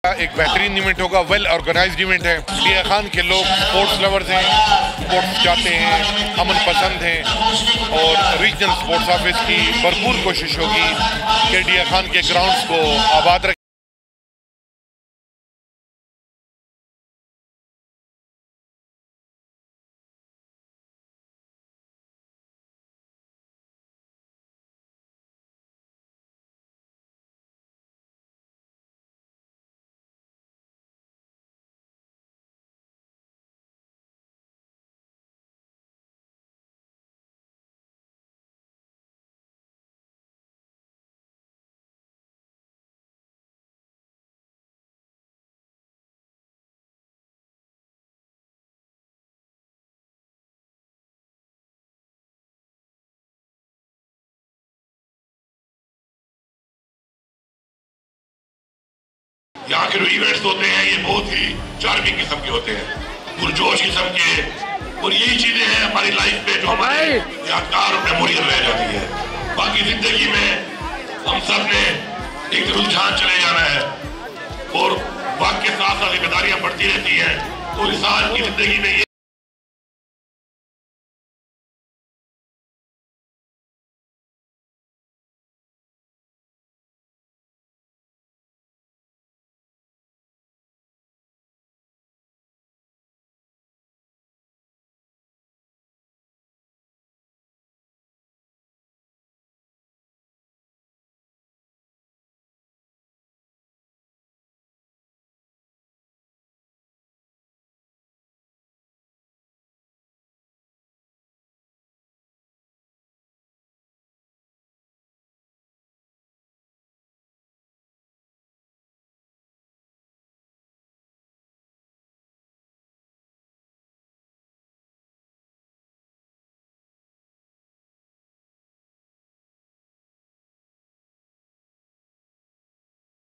एक बेहतरीन इवेंट होगा, वेल ऑर्गेनाइज्ड इवेंट है। डिया खान के लोग स्पोर्ट्स लवर्स हैं, स्पोर्ट्स चाहते हैं, अमन पसंद हैं और रीजनल स्पोर्ट्स ऑफिस की भरपूर कोशिश होगी कि डिया खान के ग्राउंड्स को आबाद रखें। यहाँ के जो इवेंट्स होते हैं ये बहुत ही चार्मिंग किस्म के होते हैं, पुरजोश किस्म के, और यही चीजें हैं हमारी लाइफ में जो हमारे यादगार और मेमोरियल रह जाती है। बाकी जिंदगी में हम सब ने एक रुझान चले जाना है और वक्त के साथ साथ जिम्मेदारियां बढ़ती रहती हैं, तो इंसान की जिंदगी में